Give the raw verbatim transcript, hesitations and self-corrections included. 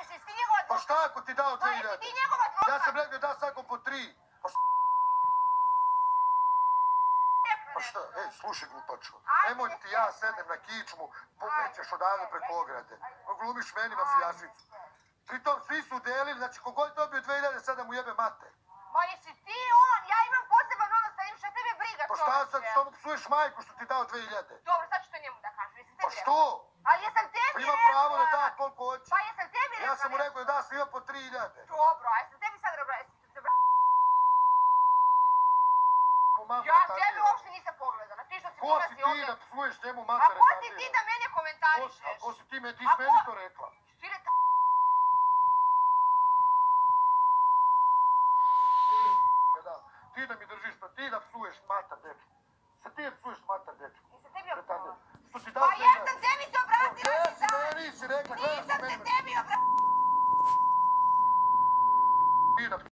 Jesi ti njegov advokat? Pa šta ako ti dao Pa dve jesi hiljade? ti njegov advokat? Ja sam rekao da svakom po tri. Pa šta? Pa šta? Ej, slušaj glupačo. Nemoj ti ja sedem na kičmu, pomećeš odavde preko ograde. Glumiš meni mafijašicu. Pritom svi su delili, znači kogod dobio dve hiljade sada mu jebe mate. Ma jesi ti on, ja imam poseban odnos sa njim, šta tebe briga Pa čovječe? šta sad, što mu psuješ majku što ti dao dve hiljade? Dobro, sad ću to njemu da kažem, jesam tebi Pa rekla? što? Ali jesam tebi Pa rekla? ima pravo da da koliko hoće. Pa jesam tebi rekla? Ja sam mu rekao da da svima po tri hiljade. Dobro, a jesam tebi sad rekla, jesam se bra... Ja tebi uopšte nisam pogledala, ti što si Ko polazi si ovdje... ti da psuješ njemu A matere ko si tabira? ti da mene komentarišeš? A ko si ti, me, ti A si meni ko- to rekla? Sire ta... Da, ti da mi držiš, pa ti da psuješ mater dečku. Sa ti da psuješ mater dečku. Jesam tebi obratila? Što ti dao Pa dve ja hiljade? sam tebi se obratila! Gdje ti si sad- meni si rekla, gledaš Nisam na se mene. tebi obratila! Ti da